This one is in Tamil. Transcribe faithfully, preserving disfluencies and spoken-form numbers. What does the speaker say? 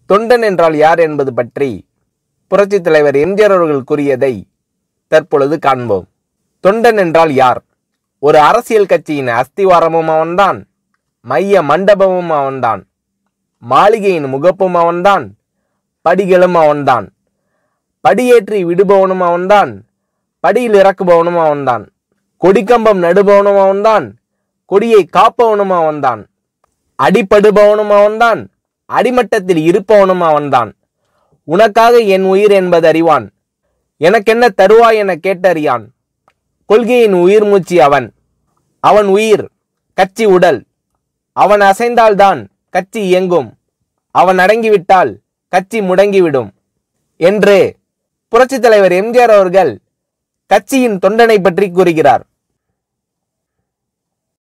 தொண்டன் என்றால் யார் என்பது பற்றி புரட்சித் தலைவர் எம்ஜிஆர் அவர்கள் கூறியதை தற்பொழுது காண்போம். தொண்டன் என்றால் யார்? ஒரு அரசியல் கட்சியின் அஸ்திவாரமும் அவன்தான், மைய மண்டபமும் அவன்தான், மாளிகையின் முகப்பும் அவன்தான், படிகளும் அவன்தான், படியேற்றி விடுபவனும் அவன்தான், படியில் இறக்குபவனும் அவன்தான், கொடிக்கம்பம் நடுபவனும் அவன்தான், கொடியை காப்பவனும் அவன்தான், அடிபடுபவனும் அவன்தான், அடிமட்டத்தில் இருப்பவனும் அவன்தான். உனக்காக என் உயிர் என்பது அறிவான், எனக்கென்ன தருவாய் என கேட்டறியான். கொள்கையின் உயிர் மூச்சு அவன், அவன் உயிர் கட்சி உடல். அவன் அசைந்தால்தான் கட்சி இயங்கும், அவன் அடங்கிவிட்டால் கட்சி முடங்கிவிடும் என்று புரட்சித் தலைவர் எம்ஜிஆர் அவர்கள் கட்சியின் தொண்டனை பற்றி கூறுகிறார்.